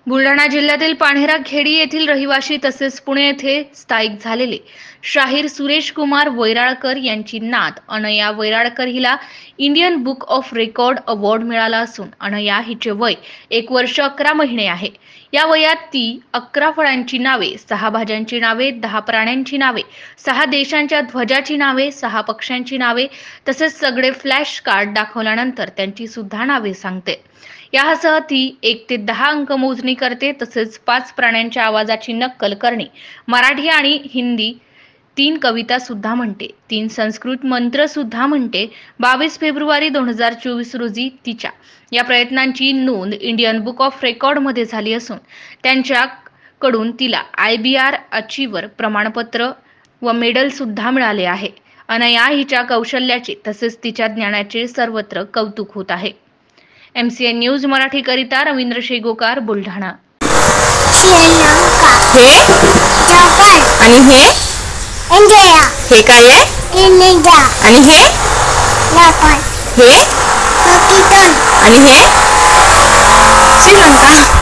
बुलढाणा जिल्ह्यातील पाणेरा खेडी येथील रहिवासी तसेच पुणे येथे स्थायिक झालेले शाहीर सुरेश कुमार वैराळकर यांची नात अनया वैराळकर हिला Indian book of record award मिळाला असून अनया हिचे वय 1 वर्ष 11 महिने आहे। या वयात ती 11 फळांची नावे, 6 भाज्यांची नावे, 10 प्राण्यांची नावे, 6 देशांच्या ध्वजाची नावे, 6 पक्ष्यांची नावे तसेच सगळे फ्लॅश कार्ड दाखवल्यानंतर त्यांची सुद्धा नावे सांगते। यासह ती 1 ते 10 अंक मोजणी करते तसेच 5 प्राण्यांच्या आवाजाची नक्कल करणे, मराठी आणि हिंदी 3 कविता सुद्धा म्हणते, 3 संस्कृत मंत्र सुद्धा म्हणते। 22 फेब्रुवारी 2024 रोजी तिच्या या प्रयत्नांची नोंद इंडियन बुक ऑफ रेकॉर्ड मध्ये झाली असून त्यांच्याकडून तिला IBR अचीवर प्रमाणपत्र व मेडल सुद्धा मिळाले आहे। अनया हिच्या कौशल्याचे तसेच तिच्या ज्ञानाचे सर्वत्र कौतुक होत आहे। MCN न्यूज मराठी करिता रवींद्र शेगोकार, बुलढाणा। हे आणि हे इंडिया हे काय आहे इंडिया आणि हे नेपाळ हे पाकिस्तान आणि हे श्रीलंका